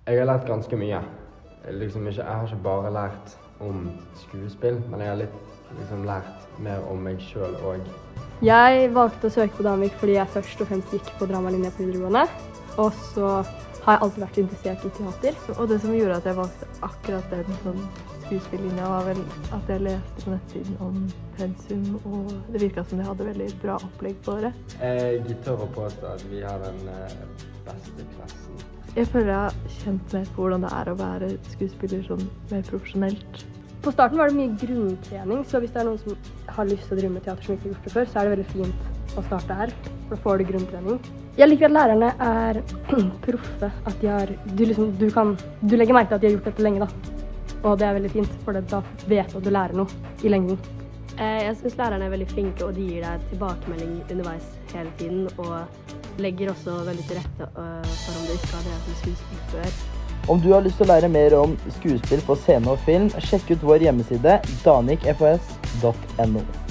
Jeg har lært ganske mye. Jeg har ikke bare lært om skuespill, men jeg har lært mer om meg selv også. Jeg valgte å søke på Danvik fordi jeg først og fremst gikk på dramalinje på videregående. Og så har jeg alltid vært interessert i teater. Og det som gjorde at jeg valgte akkurat den skuespillinja var vel at jeg leste på nettsiden om pensum, og det virket som de hadde veldig bra opplegg på det. Jeg tør å påstå at vi har den beste klassen. Jeg føler jeg har kjent mer på hvordan det er å være skuespiller sånn mer profesjonelt. På starten var det mye grunntrening, så hvis det er noen som har lyst til å drive med teater som ikke har gjort det før, så er det veldig fint å starte her, for da får du grunntrening. Jeg liker at lærerne er proffe, at du legger merke til at de har gjort dette lenge da. Og det er veldig fint, for da vet du at du lærer noe i lengden. Jeg synes lærerne er veldig flinke, og de gir deg tilbakemelding underveis hele tiden, og legger også veldig til rette for om du ikke har drevet med skuespill før. Om du har lyst til å lære mer om skuespill på scene og film, sjekk ut vår hjemmeside danikfos.no.